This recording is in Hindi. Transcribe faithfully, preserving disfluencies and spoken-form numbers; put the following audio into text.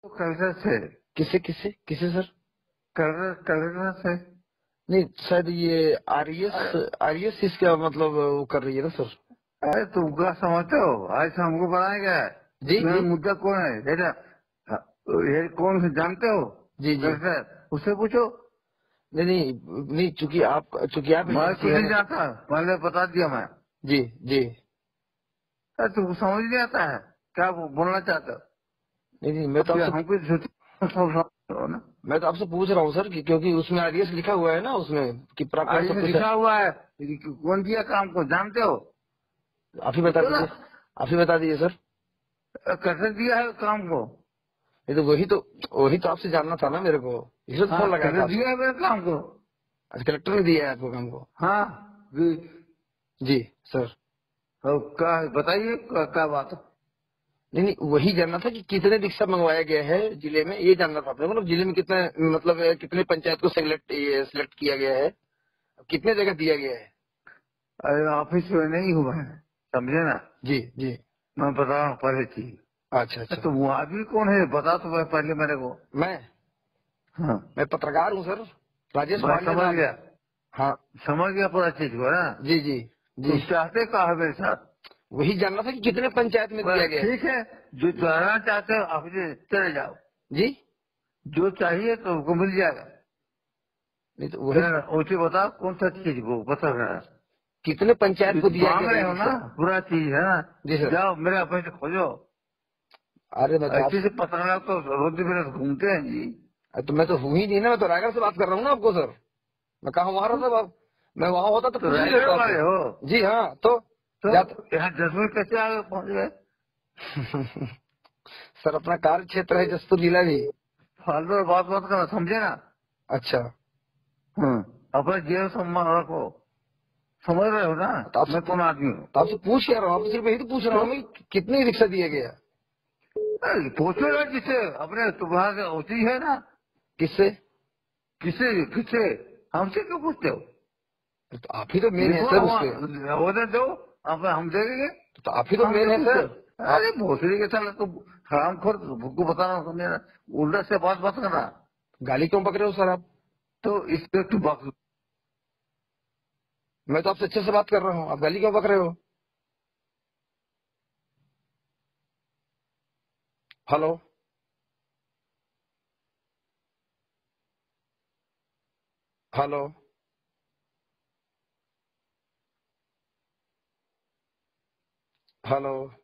तो कलेक्टर से किसे किसे किसे सर? कलेक्टर कलेक्टर से नहीं शायद ये आरएस आरएस इसका मतलब वो कर रही है ना सर। अरे तुमका समझते हो, आज हमको बनाया गया है। जी इसमें जी मुद्दा कौन है बेटा? ये कौन से जानते हो? जी जी। कलेक्टर, उससे पूछो। नहीं नहीं नहीं, चूंकि आप चूंकि आप मैं एजेंसी कुछ है नहीं ना। जानता, पहले बता दिया मैं। जी जी। अरे तुमको समझ नहीं आता है क्या वो बोलना चाहते हो? नहीं नहीं, मैं तो क्या आपसे हमको झूठ समझो ना? मैं तो आपसे पूछ रहा हूँ सर कि क्योंकि उसमें आरएस लिखा हुआ है ना, उसमें कि प्राप्य आज सब ये कुछ है। लिखा हुआ है, कौन किया काम को जानते हो? आप ही बता पूछो ना। दीजिए, आप ही बता दीजिए सर। कैसे दिया है काम को? ये तो वही तो वही तो आपसे जानना था ना मेरे को, इसलिए तो हाँ, फोन लगाया था कैसे आपसे। दिया है मेरे काम को? अच्छा, कलेक्टर ने दिया है आपको काम को? हाँ जी। जी सर। तो क्या बताइए, क्या क्या बात है? नहीं नहीं, वही जानना था कि कितने रिक्शा मंगवाया गया है जिले में, ये जानना था आपने, मतलब जिले में कितने, मतलब अ, कितने पंचायत को सिलेक्ट सिलेक्ट किया गया है, कितने जगह दिया गया है। अरे ऑफिस में नहीं हुआ है, समझे ना? जी जी। मैं बता रहा हूँ पहले चीज। अच्छा अच्छा। तो वो आदमी कौन है बता तो भाई पहले मेरे को। मैं हाँ, मैं पत्रकार हूँ सर, राजेश मैं वालिया समझ नाम है। गया, हाँ। समझ गया पूरा चीज को ना। जी जी जी। तुम चाहते कहा है मेरे साथ? वही जानना था कि कितने पंचायत में दिया बस गया है। ठीक है, जो जानना चाहते हो ऑफिस में चले जाओ। जी। जो चाहिए तो उनको मिल जाएगा। नहीं तो वही, उसे बताओ कौन सा चीज वो बता रहा है। कितने पंचायत जो को दिया मांग गया रहे है हो ना रिक्शा। पूरा चीज है ना, जी सर। जाओ मेरे ऑफिस से खोजो। अरे मैं तो ऐसे आप से पत्रकार तो रोज मेरे घूमते हैं जी। तो मैं तो हूँ ही नहीं ना, मैं तो रायगढ़ से बात कर रहा हूँ ना आपको सर। मैं कहा वहां रहता था, मैं वहां होता तो तो पूछ ही रायगढ़ लेता वाले हो? आपसे। जी हाँ, तो तो जाता। यहाँ जसपुर कैसे आगे पहुंच गए? सर अपना कार्य क्षेत्र है जसपुर जिला भी। फालतू में बात बात करना, समझे ना? अच्छा। हम्म, अपना जीवन सम्मान रखो। समझ रहे हो ना तो आपसे मैं पू- कौन आदमी हूँ? तो आपसे पूछ क्या रहा हूँ, आपसे सिर्फ यही तो पूछ रहा तो हूँ मैं कि कितने रिक्शा दिया गया। अरे, पूछो ना जिसे अपने तुम्हारे होती है ना। किससे? किसे किसे? हमसे क्यों पूछते हो? तो आप ही तो मेन है लिखो सर उसपे। हम ऑर्डर दो, अब हम दे देंगे। तो आप ही तो हमसे मेन है पूछते सर। हो? आप अरे भोसड़ी के साथ तो हराम खोर को बता रहा हूँ, समझे ना? उल्टा से बात बात करना। गाली क्यों पकड़े हो सर आप? तो इससे तू बात। मैं तो आपसे अच्छे से बात कर रहा हूँ, आप गाली क्यों पकड़े हो? Hello hello hello.